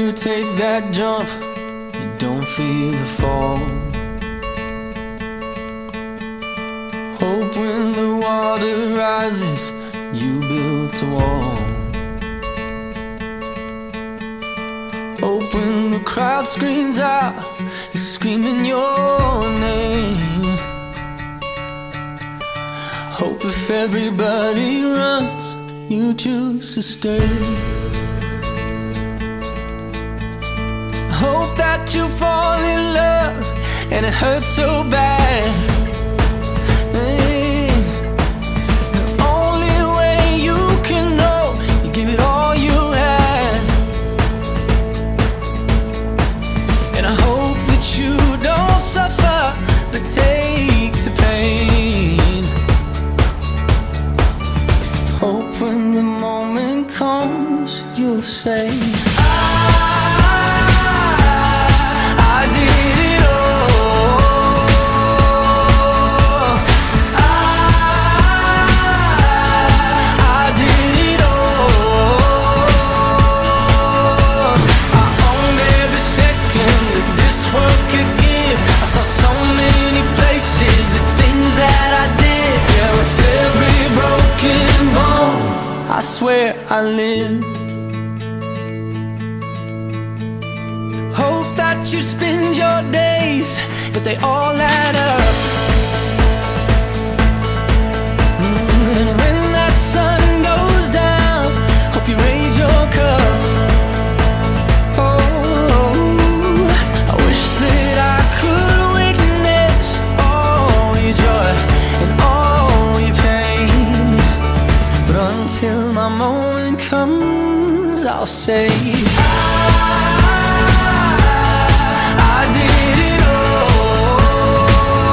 you take that jump, you don't feel the fall. Hope when the water rises, you built a wall. Hope when the crowd screams out, you're screaming your name. Hope if everybody runs, you choose to stay. Hope that you fall in love and it hurts so bad. The only way you can know, you give it all you had. And I hope that you don't suffer, but take the pain. Hope when the moment comes, you'll say, I swear I lived. Hope that you spend your days, but they all add up. And when that sun goes down, hope you raise your cup. Oh, I wish that I could witness all your joy and all your pain, but until my moment comes, I'll say, I did it all.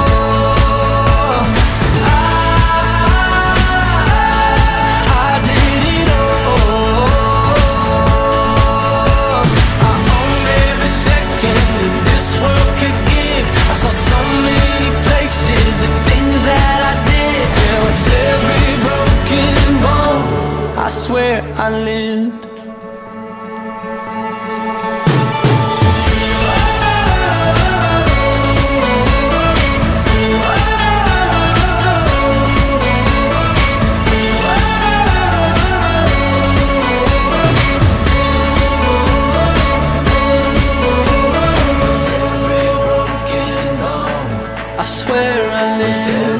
I did it all. I owned every second that this world could give. I saw so many places, the things that I did. Yeah, with every broken bone, I swear I lived. I swear I lived.